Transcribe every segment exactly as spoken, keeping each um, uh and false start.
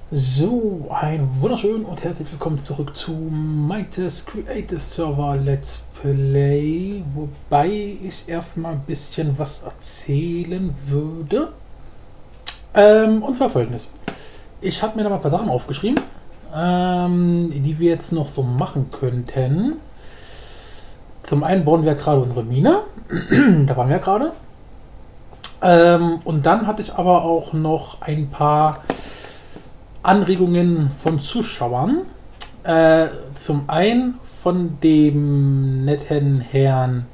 So, ein wunderschön und herzlich willkommen zurück zu MyTest Creative Server Let's Play, wobei ich erstmal ein bisschen was erzählen würde. Ähm, und zwar folgendes. Ich habe mir da mal ein paar Sachen aufgeschrieben, ähm, die wir jetzt noch so machen könnten. Zum einen bauen wir gerade unsere Mine, da waren wir gerade. Ähm, und dann hatte ich aber auch noch ein paar Anregungen von Zuschauern. Äh, zum einen von dem netten Herrn.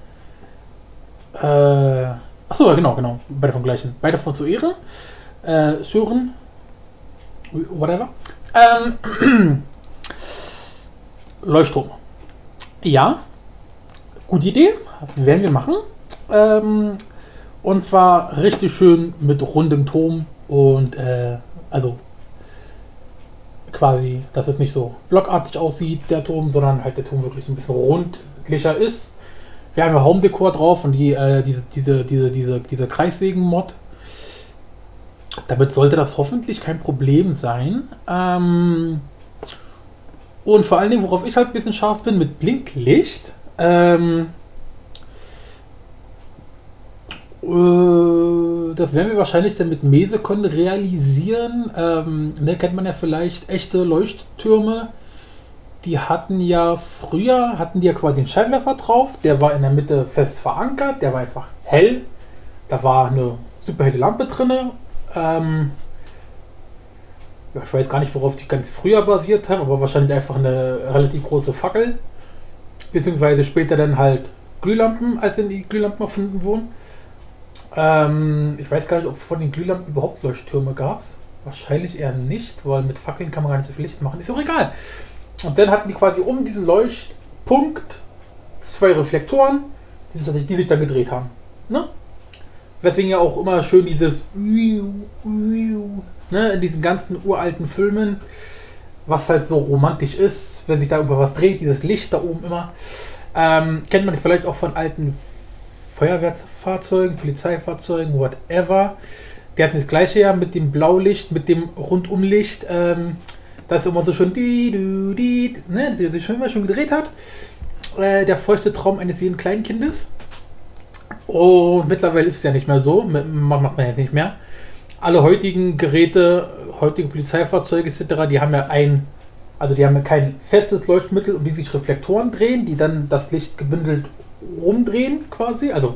Äh, achso, ja, genau, genau. Beide vom gleichen. Beide von zu Ehren. Äh, Sören. Whatever. Ähm, Leuchtturm. Ja. Gute Idee. Werden wir machen. Ähm, und zwar richtig schön mit rundem Turm und äh, also quasi, dass es nicht so blockartig aussieht, der Turm, sondern halt der Turm wirklich so ein bisschen rundlicher ist. Wir haben ja Home-Dekor drauf und die, äh, diese, diese, diese, diese, diese Kreissägen-Mod. Damit sollte das hoffentlich kein Problem sein. Ähm und vor allen Dingen, worauf ich halt ein bisschen scharf bin, mit Blinklicht. Ähm Das werden wir wahrscheinlich dann mit Mesecon realisieren. Ähm, ne, kennt man ja vielleicht echte Leuchttürme. Die hatten ja früher, hatten die ja quasi einen Scheinwerfer drauf. Der war in der Mitte fest verankert. Der war einfach hell. Da war eine super helle Lampe drin. Ähm, ja, ich weiß gar nicht, worauf die ganz früher basiert haben, aber wahrscheinlich einfach eine relativ große Fackel. Beziehungsweise später dann halt Glühlampen, als in die Glühlampen erfunden wurden. Ähm, ich weiß gar nicht, ob es von den Glühlampen überhaupt Leuchttürme gab. Wahrscheinlich eher nicht, weil mit Fackeln kann man gar nicht so viel Licht machen. Ist auch egal. Und dann hatten die quasi um diesen Leuchtpunkt zwei Reflektoren, die sich, die sich dann gedreht haben. Ne? Deswegen ja auch immer schön dieses ne, in diesen ganzen uralten Filmen, was halt so romantisch ist, wenn sich da irgendwas dreht, dieses Licht da oben immer. Ähm, kennt man vielleicht auch von alten Feuerwehrfahrzeugen, Polizeifahrzeugen, whatever. Die hatten das gleiche ja mit dem Blaulicht, mit dem Rundumlicht. Ähm, das ist immer so schön, die, die, die, ne, die sich schon immer schon gedreht hat. Äh, der feuchte Traum eines jeden kleinen Kindes. Und mittlerweile ist es ja nicht mehr so. Macht man ja nicht mehr. Alle heutigen Geräte, heutige Polizeifahrzeuge et cetera, die haben ja ein, also die haben ja kein festes Leuchtmittel, um die sich Reflektoren drehen, die dann das Licht gebündelt rumdrehen quasi, also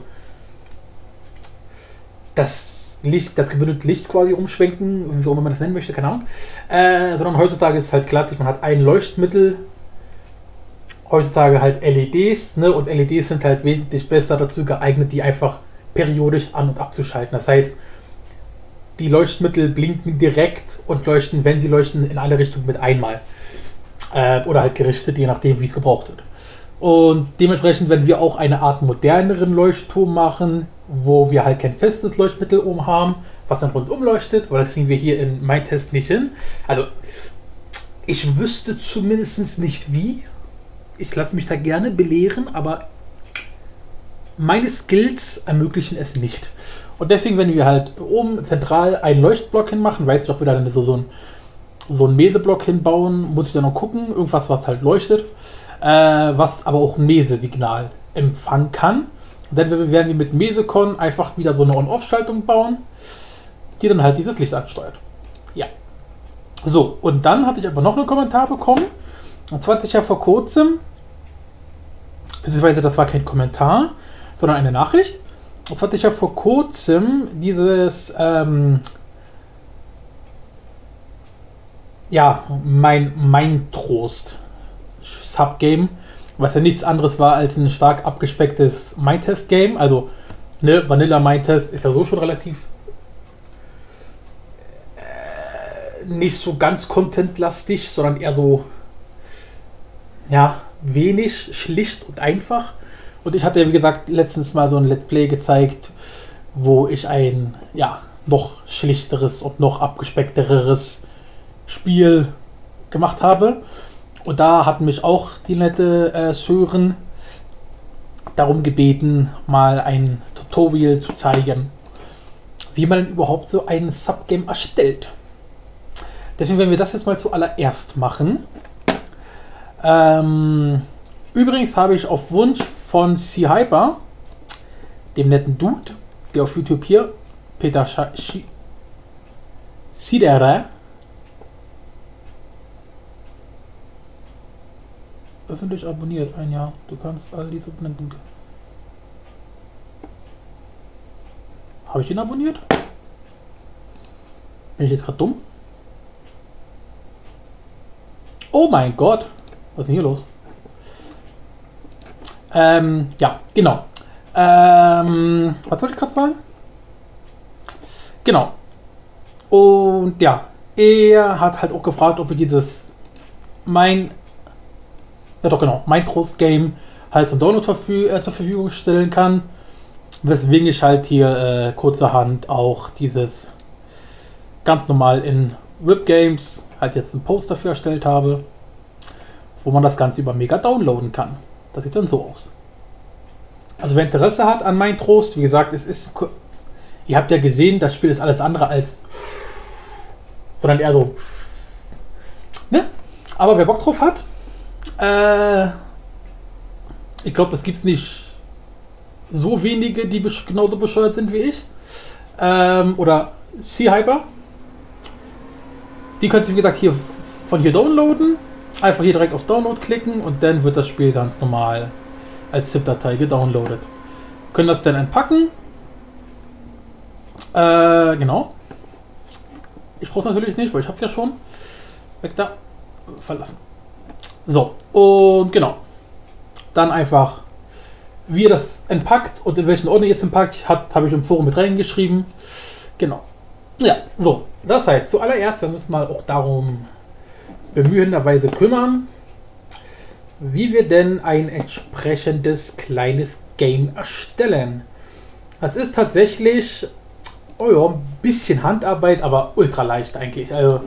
das Licht, das gebündelte Licht quasi umschwenken, wie auch immer man das nennen möchte, keine Ahnung. Äh, sondern heutzutage ist es halt klassisch, man hat ein Leuchtmittel, heutzutage halt L E Ds, ne? Und L E Ds sind halt wesentlich besser dazu geeignet, die einfach periodisch an- und abzuschalten. Das heißt, die Leuchtmittel blinken direkt und leuchten, wenn sie leuchten, in alle Richtungen mit einmal. Äh, oder halt gerichtet, je nachdem, wie es gebraucht wird. Und dementsprechend werden wir auch eine Art moderneren Leuchtturm machen, wo wir halt kein festes Leuchtmittel oben haben, was dann rundum leuchtet, weil das kriegen wir hier in MyTest nicht hin. Also, ich wüsste zumindest nicht wie. Ich lasse mich da gerne belehren, aber meine Skills ermöglichen es nicht. Und deswegen werden wir halt oben zentral einen Leuchtblock hinmachen. Weiß nicht, ob wir da dann so, so, ein, so einen Meseblock hinbauen. Muss ich dann noch gucken. Irgendwas, was halt leuchtet. Äh, was aber auch ein Mese-Signal empfangen kann. Und dann werden wir mit Mesecon einfach wieder so eine On-Off-Schaltung bauen, die dann halt dieses Licht ansteuert. Ja. So, und dann hatte ich aber noch einen Kommentar bekommen. Und zwar hatte ich ja vor kurzem, beziehungsweise das war kein Kommentar, sondern eine Nachricht. Und zwar hatte ich ja vor kurzem dieses, ähm, ja, mein, mein Trost Subgame, was ja nichts anderes war als ein stark abgespecktes MyTest-Game. Also, ne, Vanilla MyTest ist ja so schon relativ äh, nicht so ganz contentlastig, sondern eher so, ja, wenig, schlicht und einfach. Und ich hatte ja, wie gesagt, letztens mal so ein Let's Play gezeigt, wo ich ein, ja, noch schlichteres und noch abgespeckteres Spiel gemacht habe. Und da hat mich auch die nette äh, Sören darum gebeten, mal ein Tutorial zu zeigen, wie man denn überhaupt so ein Subgame erstellt. Deswegen werden wir das jetzt mal zuallererst machen. Ähm, übrigens habe ich auf Wunsch von C-Hyper, dem netten Dude, der auf YouTube hier, Peter Sidere, öffentlich abonniert, ein Jahr. Du kannst all diese benennen. Habe ich ihn abonniert? Bin ich jetzt gerade dumm? Oh mein Gott! Was ist denn hier los? Ähm, ja, genau. Ähm, was wollte ich gerade sagen? Genau. Und ja, er hat halt auch gefragt, ob wir dieses mein ja doch genau, mein Trost Game halt zum Download verfü äh, zur Verfügung stellen kann. Weswegen ich halt hier äh, kurzerhand auch dieses ganz normal in Whip Games halt jetzt einen Post dafür erstellt habe, wo man das Ganze über Mega downloaden kann. Das sieht dann so aus. Also wer Interesse hat an mein Trost, wie gesagt, es ist, ihr habt ja gesehen, das Spiel ist alles andere als, sondern eher so, ne? Aber wer Bock drauf hat, äh, ich glaube, es gibt nicht so wenige, die genauso bescheuert sind wie ich. Ähm, oder C-Hyper. Die könnt ihr, wie gesagt, hier von hier downloaden. Einfach hier direkt auf Download klicken und dann wird das Spiel ganz normal als ZIP-Datei gedownloadet. Können das dann entpacken. Äh, genau. Ich brauche es natürlich nicht, weil ich habe es ja schon. Weg da. Verlassen. So, und genau. Dann einfach, wie ihr das entpackt und in welchen Ordner ihr es entpackt habt, habe ich im Forum mit reingeschrieben. Genau. Ja, so. Das heißt, zuallererst, wir müssen mal auch darum bemühenderweise kümmern, wie wir denn ein entsprechendes kleines Game erstellen. Das ist tatsächlich oh ja, ein bisschen Handarbeit, aber ultra leicht eigentlich. Also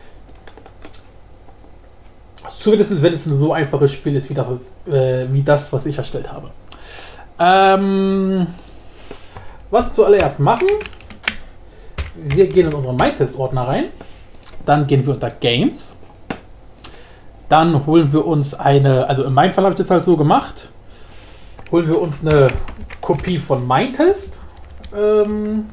zumindest wenn es ein so einfaches Spiel ist wie das, äh, wie das was ich erstellt habe. Ähm, was wir zuallererst machen, wir gehen in unseren MyTest-Ordner rein, dann gehen wir unter Games, dann holen wir uns eine, also in meinem Fall habe ich das halt so gemacht, holen wir uns eine Kopie von MyTest. Ähm,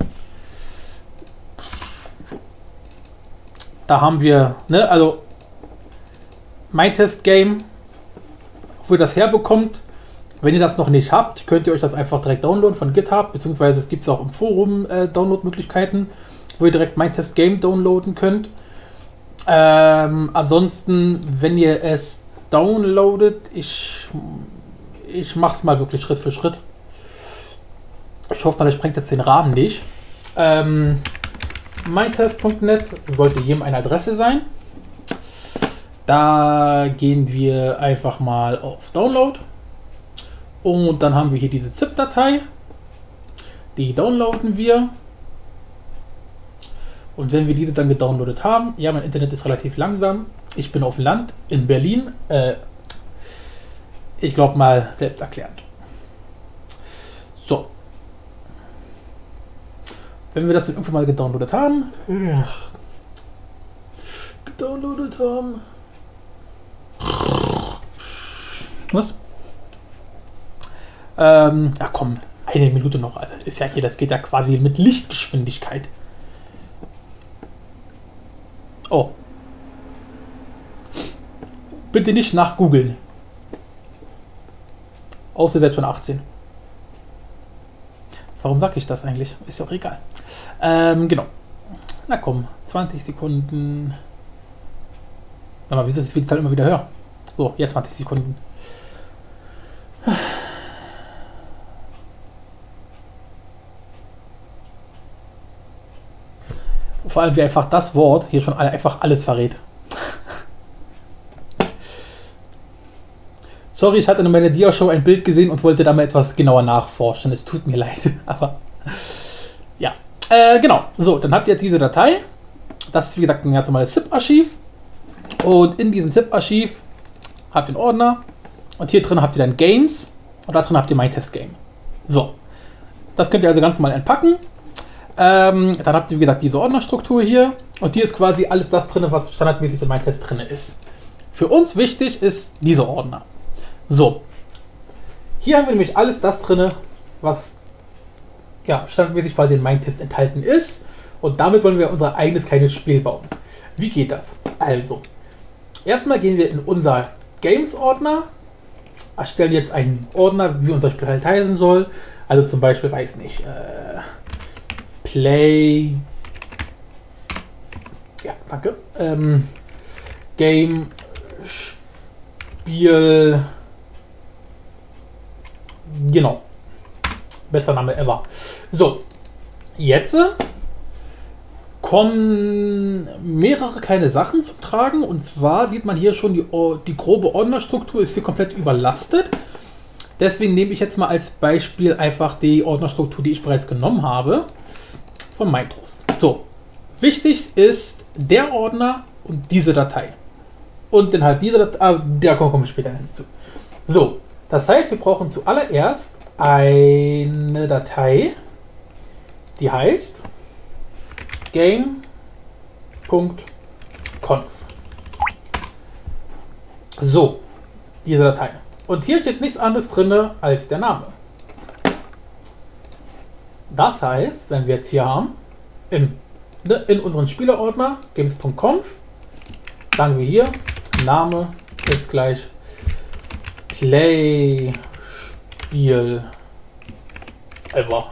da haben wir, ne, also MyTest Game, wo ihr das herbekommt. Wenn ihr das noch nicht habt, könnt ihr euch das einfach direkt downloaden von GitHub, beziehungsweise es gibt es auch im Forum äh, Download-Möglichkeiten, wo ihr direkt MyTest Game downloaden könnt. Ähm, ansonsten, wenn ihr es downloadet, ich, ich mache es mal wirklich Schritt für Schritt. Ich hoffe mal, das sprengt jetzt den Rahmen nicht. Ähm, mytest punkt net sollte jedem eine Adresse sein. Da gehen wir einfach mal auf Download. Und dann haben wir hier diese ZIP-Datei. Die downloaden wir. Und wenn wir diese dann gedownloadet haben, ja, mein Internet ist relativ langsam. Ich bin auf Land in Berlin. Äh, ich glaube mal selbsterklärend. So. Wenn wir das dann irgendwann mal gedownloadet haben. Ja. Gedownloadet haben. Was? Ähm, ja komm, eine Minute noch. Also ist ja hier, das geht ja quasi mit Lichtgeschwindigkeit. Oh. Bitte nicht nachgoogeln. Außer ihr seid schon achtzehn. Warum sag ich das eigentlich? Ist ja auch egal. Ähm, genau. Na komm, zwanzig Sekunden. Sag mal, wieso ist die Zahl immer wieder höher? So, jetzt zwanzig Sekunden. Vor allem, wie einfach das Wort hier schon einfach alles verrät. Sorry, ich hatte in meiner Dia-Show ein Bild gesehen und wollte da mal etwas genauer nachforschen. Es tut mir leid, aber ja. Äh, genau. So, dann habt ihr jetzt diese Datei. Das ist, wie gesagt, ein ganz normales ZIP-Archiv. Und in diesem ZIP-Archiv habt ihr einen Ordner. Und hier drin habt ihr dann Games. Und da drin habt ihr MyTest Game. So. Das könnt ihr also ganz normal entpacken. Ähm, dann habt ihr, wie gesagt, diese Ordnerstruktur hier. Und hier ist quasi alles das drin, was standardmäßig in MindTest drin ist. Für uns wichtig ist dieser Ordner. So. Hier haben wir nämlich alles das drin, was ja, standardmäßig quasi in MindTest enthalten ist. Und damit wollen wir unser eigenes kleines Spiel bauen. Wie geht das? Also, erstmal gehen wir in unser Games-Ordner, erstellen jetzt einen Ordner, wie unser Spiel halt heißen soll. Also zum Beispiel, weiß nicht, äh, Play, ja, danke, ähm, Game, Spiel, genau, bester Name ever. So, jetzt kommen mehrere kleine Sachen zum Tragen, und zwar sieht man hier schon, die, die grobe Ordnerstruktur ist hier komplett überlastet. Deswegen nehme ich jetzt mal als Beispiel einfach die Ordnerstruktur, die ich bereits genommen habe, von MindToast. So, wichtig ist der Ordner und diese Datei. Und dann halt diese Datei, ah, da kommen wir später hinzu. So, das heißt, wir brauchen zuallererst eine Datei, die heißt game.conf. So, diese Datei. Und hier steht nichts anderes drin als der Name. Das heißt, wenn wir jetzt hier haben, in, in unseren Spielerordner games.conf, sagen wir hier, Name ist gleich Play Spiel ever.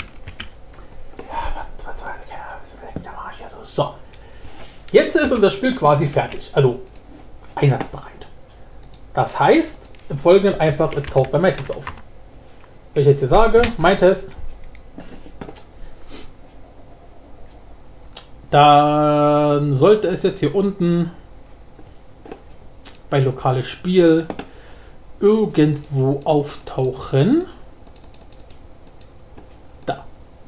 So, jetzt ist unser Spiel quasi fertig, also einsatzbereit. Das heißt, im Folgenden einfach, es taucht bei MindTest auf. Wenn ich jetzt hier sage, MindTest, dann sollte es jetzt hier unten bei lokales Spiel irgendwo auftauchen. Da.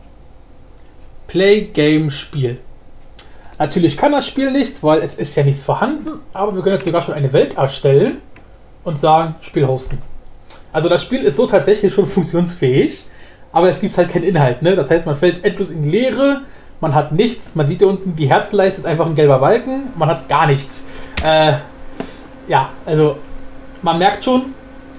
Play Game Spiel. Natürlich kann das Spiel nicht, weil es ist ja nichts vorhanden, aber wir können jetzt sogar schon eine Welt erstellen und sagen, Spiel hosten. Also das Spiel ist so tatsächlich schon funktionsfähig, aber es gibt halt keinen Inhalt. Ne? Das heißt, man fällt endlos in die Leere, man hat nichts, man sieht hier unten, die Herzleiste ist einfach ein gelber Balken, man hat gar nichts. Äh, ja, also man merkt schon,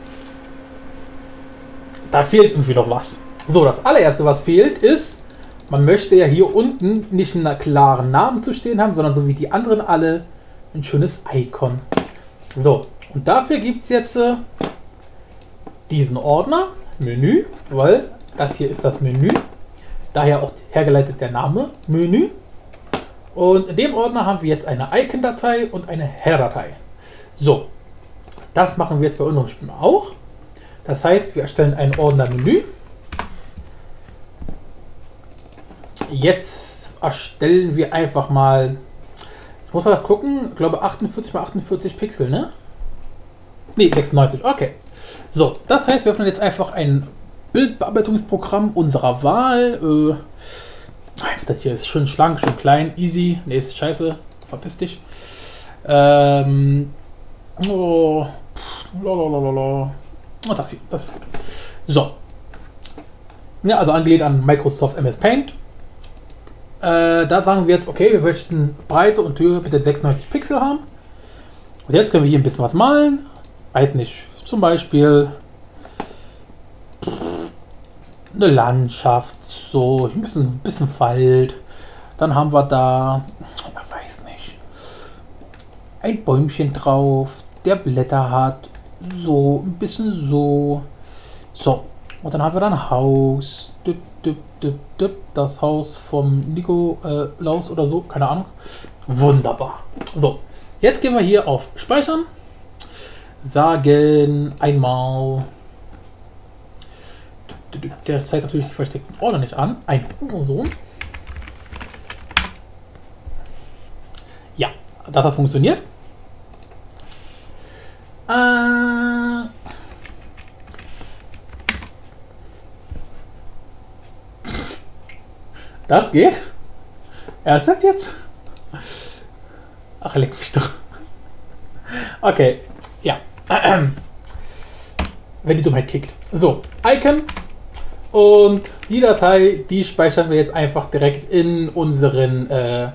da fehlt irgendwie noch was. So, das allererste, was fehlt, ist, man möchte ja hier unten nicht einen klaren Namen zu stehen haben, sondern so wie die anderen alle ein schönes Icon. So, und dafür gibt es jetzt äh, diesen Ordner, Menü, weil das hier ist das Menü. Daher auch hergeleitet der Name, Menü. Und in dem Ordner haben wir jetzt eine Icon-Datei und eine Header-Datei. So, das machen wir jetzt bei unserem Spiel auch. Das heißt, wir erstellen einen Ordner Menü. Jetzt erstellen wir einfach mal, ich muss mal gucken, ich glaube achtundvierzig mal achtundvierzig Pixel, ne? Ne, sechsundneunzig, okay. So, das heißt, wir öffnen jetzt einfach ein Bildbearbeitungsprogramm unserer Wahl. Äh, das hier ist schön schlank, schön klein, easy. Ne, ist scheiße, verpiss dich. Ähm, oh, lalalala. Oh, das hier, das ist gut. So. Ja, also angelehnt an Microsoft M S Paint. Äh, da sagen wir jetzt, okay, wir möchten Breite und Höhe bitte sechsundneunzig Pixel haben. Und jetzt können wir hier ein bisschen was malen. Weiß nicht, zum Beispiel eine Landschaft, so ein bisschen, ein bisschen Wald. Dann haben wir da, ich weiß nicht, ein Bäumchen drauf, der Blätter hat, so ein bisschen so. So, und dann haben wir dann ein Haus. Düpp, düpp, düpp, düpp, das Haus vom Nico äh, Laus oder so, keine Ahnung. Wunderbar. So, jetzt gehen wir hier auf Speichern. Sagen einmal, der zeigt natürlich die versteckten Ordner nicht an. Ein so. Ja, das hat funktioniert. Äh, das geht? Ernsthaft jetzt? Ach, leck mich doch. Okay, ja. Wenn die Dummheit kickt. So, Icon. Und die Datei, die speichern wir jetzt einfach direkt in unseren äh,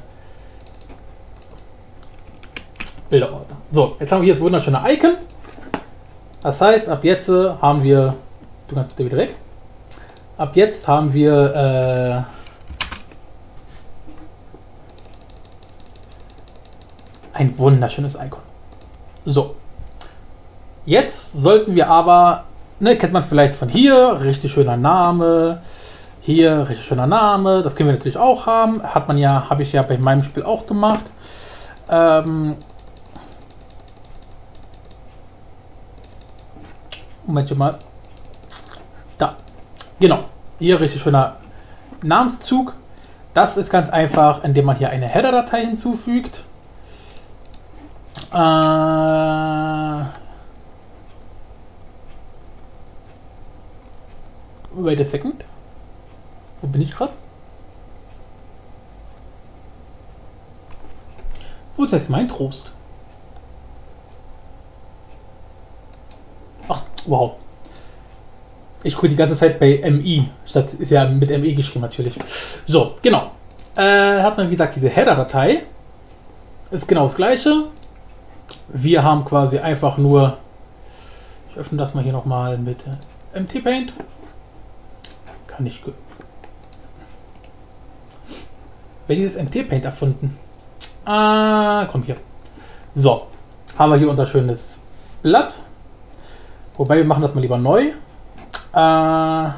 Bilderordner. So, jetzt haben wir hier das wunderschöne Icon. Das heißt, ab jetzt haben wir... Du kannst bitte wieder weg. Ab jetzt haben wir... Äh, ein wunderschönes Icon. So. Jetzt sollten wir aber... Ne, kennt man vielleicht von hier. Richtig schöner Name. Hier, richtig schöner Name. Das können wir natürlich auch haben. Hat man ja... Habe ich ja bei meinem Spiel auch gemacht. Ähm... Moment mal. Da. Genau. Hier richtig schöner Namenszug. Das ist ganz einfach, indem man hier eine Header-Datei hinzufügt. Äh, wait a second. Wo bin ich gerade? Wo ist jetzt mein Trost? Ach, wow. Ich gucke die ganze Zeit bei M I. Statt ist ja mit M E geschrieben natürlich. So, genau. Äh, hat man wie gesagt diese Header-Datei. Ist genau das gleiche. Wir haben quasi einfach nur. Ich öffne das mal hier nochmal mit M T Paint. Kann ich. Wer dieses M T Paint erfunden? Ah, komm hier. So. Haben wir hier unser schönes Blatt. Wobei wir machen das mal lieber neu. Äh, ne,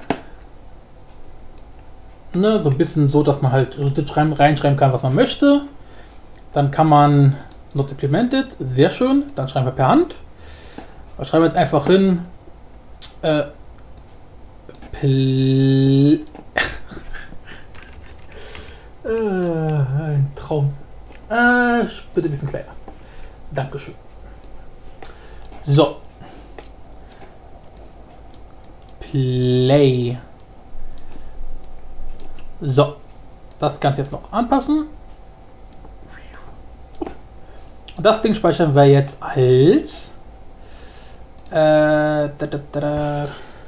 so ein bisschen so, dass man halt reinschreiben kann, was man möchte. Dann kann man Not Implemented, sehr schön. Dann schreiben wir per Hand. Da schreiben wir jetzt einfach hin. Äh, äh, ein Traum. Äh, bitte ein bisschen kleiner. Dankeschön. So. Play. So, das Ganze jetzt noch anpassen. Und das Ding speichern wir jetzt als äh, da, da, da, da.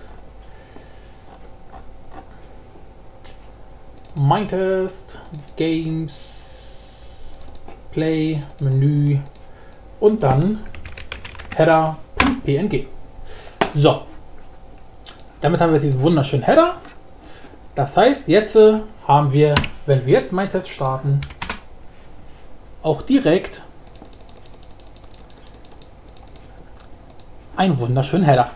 Mindtest, Games, Play, Menü und dann Header.png. So. Damit haben wir diesen wunderschönen Header. Das heißt, jetzt haben wir, wenn wir jetzt Mindtest starten, auch direkt einen wunderschönen Header.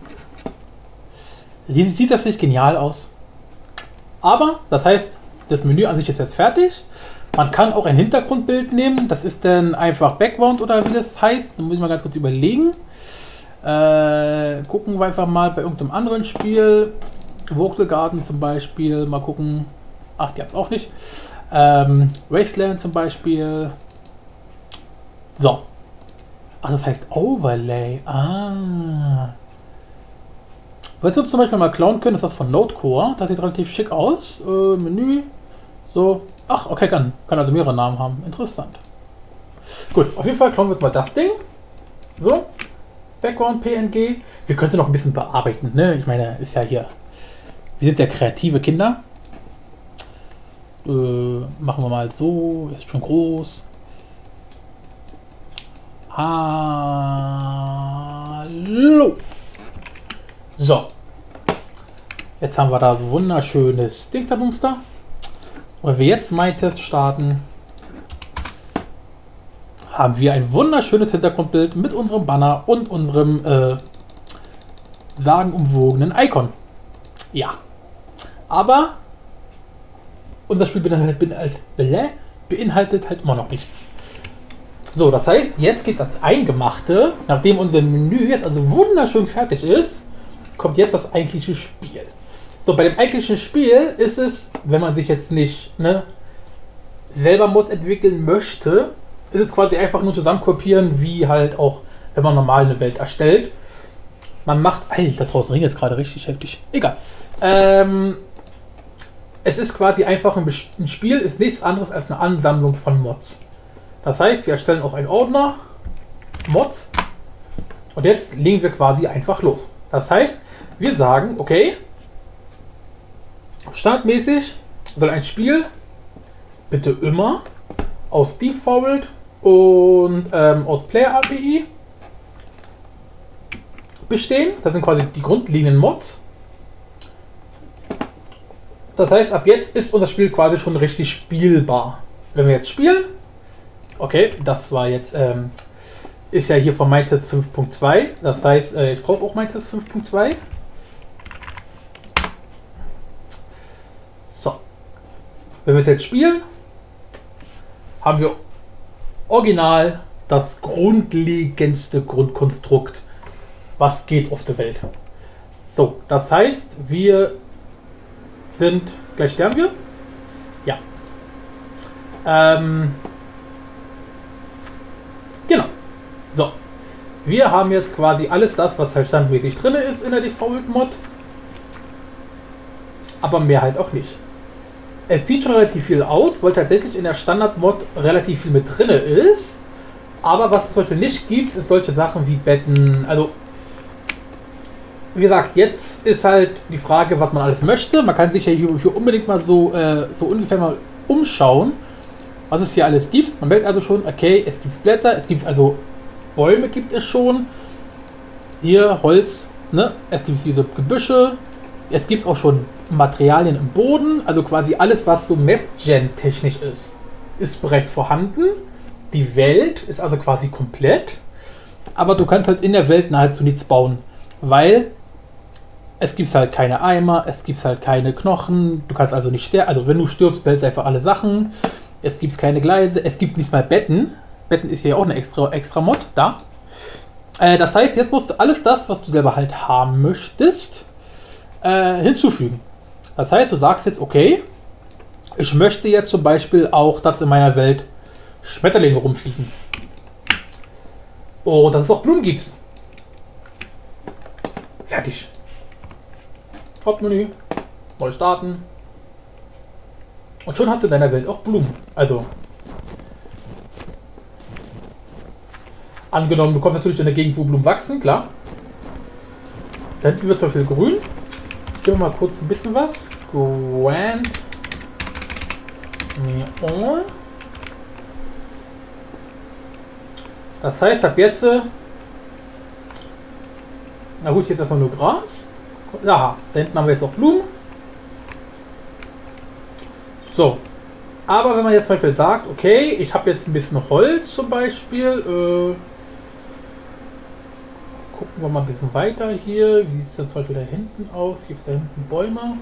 Sieht, sieht das nicht genial aus? Aber, das heißt, das Menü an sich ist jetzt fertig. Man kann auch ein Hintergrundbild nehmen. Das ist dann einfach Background oder wie das heißt. Da muss ich mal ganz kurz überlegen. Äh, gucken wir einfach mal bei irgendeinem anderen Spiel. Voxel Garden zum Beispiel. Mal gucken. Ach, die haben es auch nicht. Ähm, Wasteland zum Beispiel. So. Ach, das heißt Overlay. Ah. Was wir uns zum Beispiel mal klauen können, ist das von Nodecore. Das sieht relativ schick aus. Äh, Menü. So. Ach, okay, kann, kann also mehrere Namen haben. Interessant. Gut, auf jeden Fall klauen wir jetzt mal das Ding. So. Background P N G. Wir können es noch ein bisschen bearbeiten, ne? Ich meine, ist ja hier. Wir sind ja kreative Kinder. Äh, machen wir mal so. Ist schon groß. Hallo. So. Jetzt haben wir da wunderschönes Dingsabumster. Wenn wir jetzt Mindtest starten, haben wir ein wunderschönes Hintergrundbild mit unserem Banner und unserem äh, sagenumwogenen Icon. Ja. Aber unser Spiel beinhaltet, beinhaltet, beinhaltet halt immer noch nichts. So, das heißt, jetzt geht es ans Eingemachte. Nachdem unser Menü jetzt also wunderschön fertig ist, kommt jetzt das eigentliche Spiel. So, bei dem eigentlichen Spiel ist es, wenn man sich jetzt nicht ne, selber Mods entwickeln möchte, ist es quasi einfach nur zusammenkopieren, wie halt auch, wenn man normal eine Welt erstellt. Man macht, Alter, da draußen regnet jetzt gerade richtig heftig. Egal. Ähm, es ist quasi einfach ein, ein Spiel, ist nichts anderes als eine Ansammlung von Mods. Das heißt, wir erstellen auch einen Ordner, Mods, und jetzt legen wir quasi einfach los. Das heißt, wir sagen, okay, Standardmäßig soll ein Spiel bitte immer aus Default und ähm, aus Player A P I bestehen. Das sind quasi die grundlegenden Mods. Das heißt, ab jetzt ist unser Spiel quasi schon richtig spielbar. Wenn wir jetzt spielen, okay, das war jetzt, ähm, ist ja hier von MyTest fünf Punkt zwei. Das heißt, äh, ich brauche auch MyTest fünf Punkt zwei. So. Wenn wir es jetzt spielen, haben wir original das grundlegendste Grundkonstrukt, was geht auf der Welt. So, das heißt, wir sind, gleich sterben wir? Ja. Ähm, genau. So. Wir haben jetzt quasi alles das, was halt standmäßig drin ist in der Default-Mod. Aber mehr halt auch nicht. Es sieht schon relativ viel aus, weil tatsächlich in der Standard-Mod relativ viel mit drin ist. Aber was es heute nicht gibt, ist solche Sachen wie Betten. Also, wie gesagt, jetzt ist halt die Frage, was man alles möchte. Man kann sich ja hier, hier unbedingt mal so, äh, so ungefähr mal umschauen, was es hier alles gibt. Man merkt also schon, okay, es gibt Blätter, es gibt also Bäume gibt es schon. Hier Holz, ne? Es gibt diese Gebüsche. Es gibt auch schon Materialien im Boden. Also quasi alles, was so Map-Gen-technisch ist, ist bereits vorhanden. Die Welt ist also quasi komplett. Aber du kannst halt in der Welt nahezu nichts bauen. Weil es gibt halt keine Eimer, es gibt halt keine Knochen. Du kannst also nicht sterben. Also wenn du stirbst, behältst du einfach alle Sachen. Es gibt keine Gleise. Es gibt nicht mal Betten. Betten ist ja auch eine extra, extra Mod. Da. Äh, das heißt, jetzt musst du alles das, was du selber halt haben möchtest, äh, hinzufügen. Das heißt, du sagst jetzt, okay, ich möchte jetzt zum Beispiel auch, dass in meiner Welt Schmetterlinge rumfliegen. Und dass es auch Blumen gibt. Fertig. Hauptmenü, neu starten. Und schon hast du in deiner Welt auch Blumen. Also, angenommen, du kommst natürlich in eine Gegend, wo Blumen wachsen, klar. Da hinten wird zum Beispiel grün. Ich gebe mal kurz ein bisschen was. Grand Neon. Das heißt, ab jetzt, na gut, jetzt erstmal nur Gras. Aha, da hinten haben wir jetzt auch Blumen. So, aber wenn man jetzt zum Beispiel sagt, okay, ich habe jetzt ein bisschen Holz zum Beispiel, äh, gucken wir mal ein bisschen weiter hier, wie sieht es dann zum Beispiel da hinten aus, gibt es da hinten Bäume?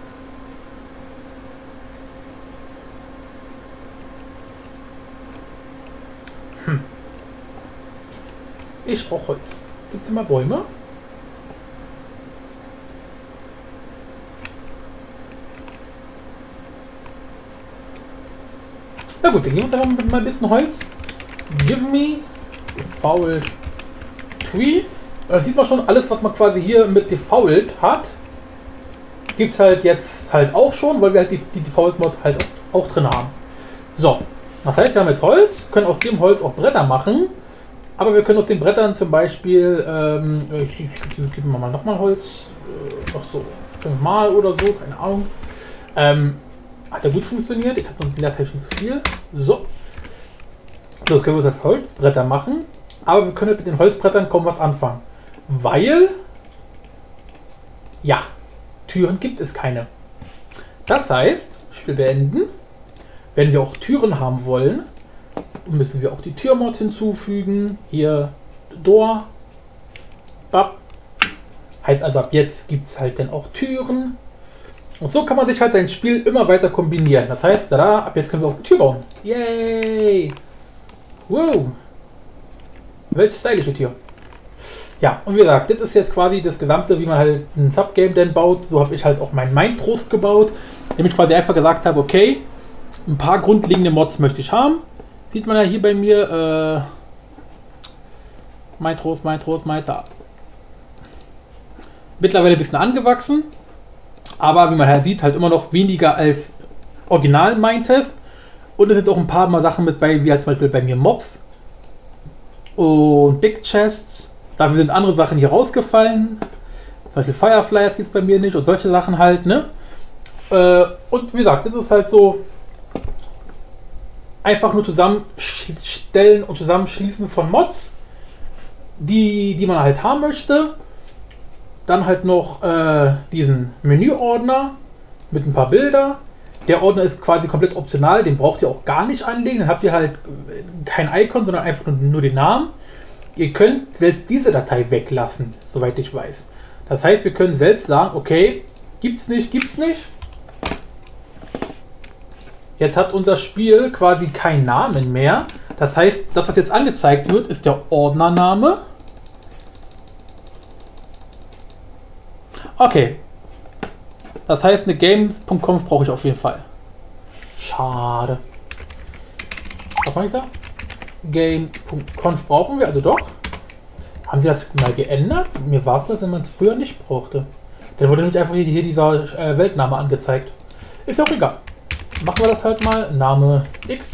Hm. Ich brauche Holz. Gibt es immer Bäume? Na gut, dann geben wir uns einfach mal ein bisschen Holz. Give me Default Tree. Da sieht man schon, alles, was man quasi hier mit Default hat, gibt es halt jetzt halt auch schon, weil wir halt die, die Default-Mod halt auch, auch drin haben. So, das heißt, wir haben jetzt Holz, können aus dem Holz auch Bretter machen, aber wir können aus den Brettern zum Beispiel, ähm, ich, ich, ich gebe mal nochmal Holz, äh, noch so fünfmal oder so, keine Ahnung. Ähm, Hat ja gut funktioniert. Ich habe noch in der Zeit nicht zu viel. So. So, jetzt können wir uns als Holzbretter machen. Aber wir können mit den Holzbrettern kaum was anfangen. Weil, ja, Türen gibt es keine. Das heißt, Spiel beenden. Wenn wir auch Türen haben wollen, müssen wir auch die Türmod hinzufügen. Hier, Door. Bap. Heißt also, ab jetzt gibt es halt dann auch Türen. Und so kann man sich halt sein Spiel immer weiter kombinieren. Das heißt, da, ab jetzt können wir auch eine Tür bauen. Yay! Wow! Welche stylische Tür. Ja, und wie gesagt, das ist jetzt quasi das Gesamte, wie man halt ein Subgame denn baut. So habe ich halt auch mein Mindtrost gebaut. Indem ich quasi einfach gesagt habe, okay, ein paar grundlegende Mods möchte ich haben. Sieht man ja hier bei mir, äh, Mindtrost, Mindtrost, Mind da. Mittlerweile ein bisschen angewachsen. Aber wie man halt sieht, halt immer noch weniger als Original Mindtest. Und es sind auch ein paar Mal Sachen mit bei, wie halt zum Beispiel bei mir Mobs und Big Chests. Dafür sind andere Sachen hier rausgefallen. Zum Beispiel Fireflies gibt es bei mir nicht und solche Sachen halt, ne? Äh, und wie gesagt, das ist halt so einfach nur zusammenstellen und zusammenschließen von Mods, die, die man halt haben möchte. Dann halt noch äh, diesen Menüordner mit ein paar Bilder. Der Ordner ist quasi komplett optional, den braucht ihr auch gar nicht anlegen. Dann habt ihr halt kein Icon, sondern einfach nur den Namen. Ihr könnt selbst diese Datei weglassen, soweit ich weiß. Das heißt, wir können selbst sagen, okay, gibt's nicht, gibt's nicht. Jetzt hat unser Spiel quasi keinen Namen mehr. Das heißt, das, was jetzt angezeigt wird, ist der Ordnername. Okay. Das heißt, eine games punkt conf brauche ich auf jeden Fall. Schade. Was mache ich da? games punkt conf brauchen wir also doch. Haben sie das mal geändert? Mir war es das, wenn man es früher nicht brauchte. Dann wurde nämlich einfach hier, hier dieser äh, Weltname angezeigt. Ist auch egal. Machen wir das halt mal. Name X.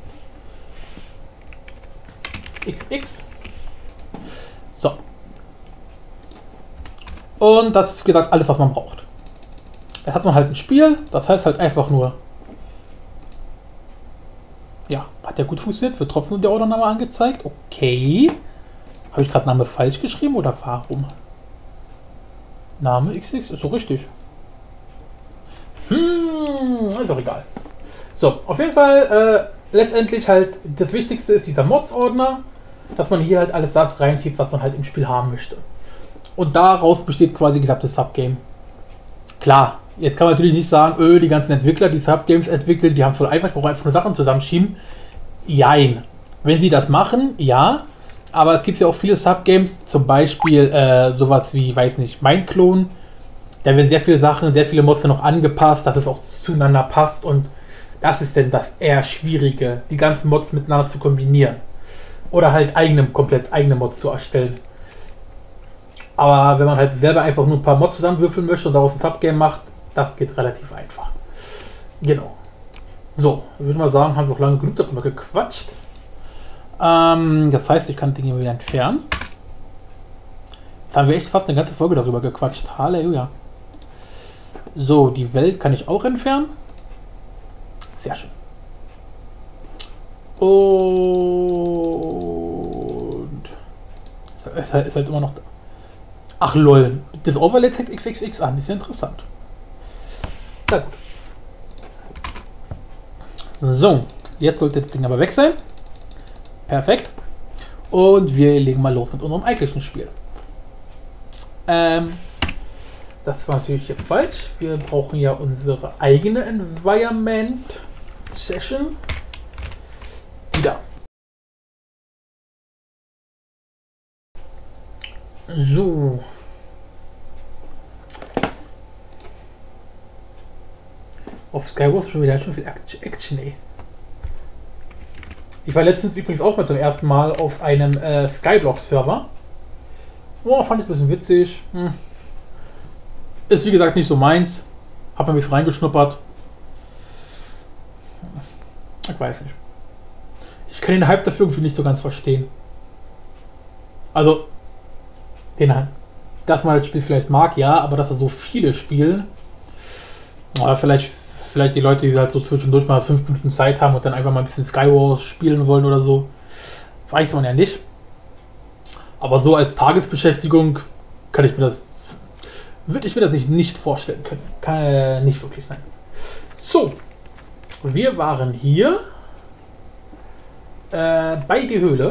X X. So. Und das ist, wie gesagt, alles, was man braucht. Jetzt hat man halt ein Spiel, das heißt halt einfach nur. Ja, hat der gut funktioniert, wird trotzdem der Ordername angezeigt. Okay. Habe ich gerade Name falsch geschrieben oder warum? Name X X ist so richtig. Hm, ist auch egal. So, auf jeden Fall, äh, letztendlich halt, das Wichtigste ist dieser Mods-Ordner, dass man hier halt alles das reinschiebt, was man halt im Spiel haben möchte. Und daraus besteht quasi das Subgame. Klar, jetzt kann man natürlich nicht sagen, öh, die ganzen Entwickler, die Subgames entwickeln, die haben es voll einfach, ich brauche einfach nur Sachen zusammenschieben. Jein. Wenn sie das machen, ja. Aber es gibt ja auch viele Subgames, zum Beispiel äh, sowas wie, weiß nicht, Mindclone. Da werden sehr viele Sachen, sehr viele Mods noch angepasst, dass es auch zueinander passt. Und das ist denn das eher Schwierige, die ganzen Mods miteinander zu kombinieren. Oder halt eigene, komplett eigene Mods zu erstellen. Aber wenn man halt selber einfach nur ein paar Mods zusammenwürfeln möchte und daraus ein Subgame macht, das geht relativ einfach. Genau. So, würde mal sagen, haben wir auch lange genug darüber gequatscht. Ähm, das heißt, ich kann Dinge wieder entfernen. Jetzt haben wir echt fast eine ganze Folge darüber gequatscht. Halleluja. So, die Welt kann ich auch entfernen. Sehr schön. Und es ist halt immer noch da. Ach lol, das Overlay zeigt X X X an, ist ja interessant. Na gut. So, jetzt sollte das Ding aber weg sein. Perfekt. Und wir legen mal los mit unserem eigentlichen Spiel. Ähm, das war natürlich jetzt falsch. Wir brauchen ja unsere eigene Environment Session. Die da. So. Auf Skywars schon wieder schon viel Action, ey. Ich war letztens übrigens auch mal zum ersten Mal auf einem äh, Skyblock-Server. Oh, fand ich ein bisschen witzig. Hm. Ist wie gesagt nicht so meins. Hab mir ein bisschen reingeschnuppert. Ich weiß nicht. Ich kann den Hype dafür irgendwie nicht so ganz verstehen. Also, den, dass man das Spiel vielleicht mag, ja, aber dass er so viele spielen. Oder vielleicht, vielleicht die Leute, die halt so zwischendurch mal fünf Minuten Zeit haben und dann einfach mal ein bisschen Skywars spielen wollen oder so. Weiß man ja nicht. Aber so als Tagesbeschäftigung kann ich mir das, würde ich mir das nicht vorstellen können. Kann äh, nicht wirklich, nein. So, wir waren hier äh, bei die Höhle.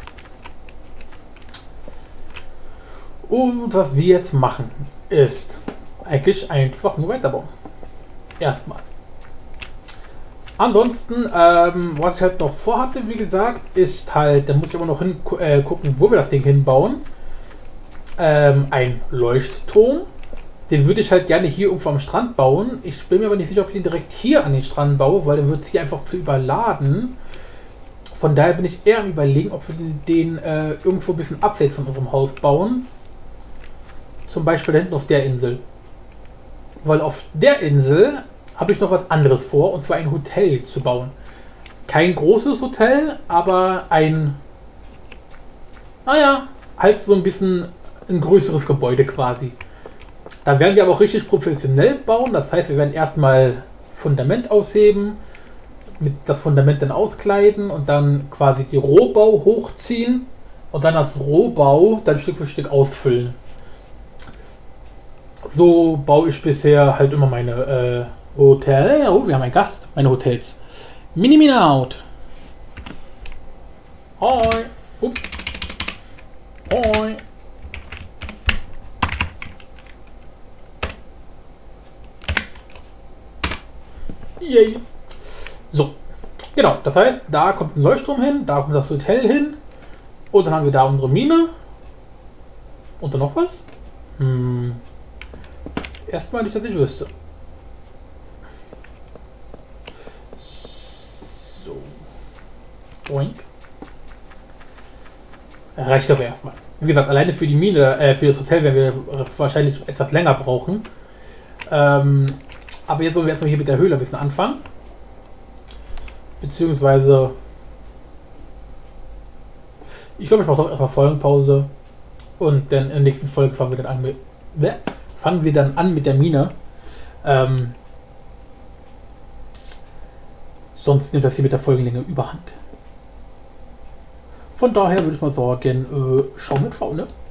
Und was wir jetzt machen, ist eigentlich einfach nur weiterbauen. Erstmal. Ansonsten, ähm, was ich halt noch vorhatte, wie gesagt, ist halt, da muss ich aber noch hin äh, gucken, wo wir das Ding hinbauen. Ähm, ein Leuchtturm. Den würde ich halt gerne hier irgendwo am Strand bauen. Ich bin mir aber nicht sicher, ob ich den direkt hier an den Strand baue, weil dann wird es hier einfach zu überladen. Von daher bin ich eher am Überlegen, ob wir den, den äh, irgendwo ein bisschen abseits von unserem Haus bauen. Zum Beispiel da hinten auf der Insel. Weil auf der Insel habe ich noch was anderes vor, und zwar ein Hotel zu bauen. Kein großes Hotel, aber ein, naja, halt so ein bisschen ein größeres Gebäude quasi. Da werden wir aber auch richtig professionell bauen. Das heißt, wir werden erstmal Fundament ausheben, mit das Fundament dann auskleiden und dann quasi die Rohbau hochziehen und dann das Rohbau dann Stück für Stück ausfüllen. So baue ich bisher halt immer meine äh, Hotel. Oh, wir haben einen Gast. Meine Hotels. Mini Mina out. Hoi. Ups. Hoi. Yay. So. Genau. Das heißt, da kommt ein Leuchtturm hin, da kommt das Hotel hin. Und dann haben wir da unsere Mine. Und dann noch was? Hm. Erstmal nicht, dass ich wüsste. So. Boink. Reicht aber erstmal. Wie gesagt, alleine für die Mine, äh, für das Hotel werden wir wahrscheinlich etwas länger brauchen. Ähm, aber jetzt wollen wir erstmal hier mit der Höhle ein bisschen anfangen. Beziehungsweise. Ich glaube, ich mache doch erstmal Folgenpause. Und dann in der nächsten Folge fangen wir dann an mit. Fangen wir dann an mit der Mine. Ähm, sonst nimmt das hier mit der Folgenlänge überhand. Von daher würde ich mal sagen, äh, schau mit V, ne?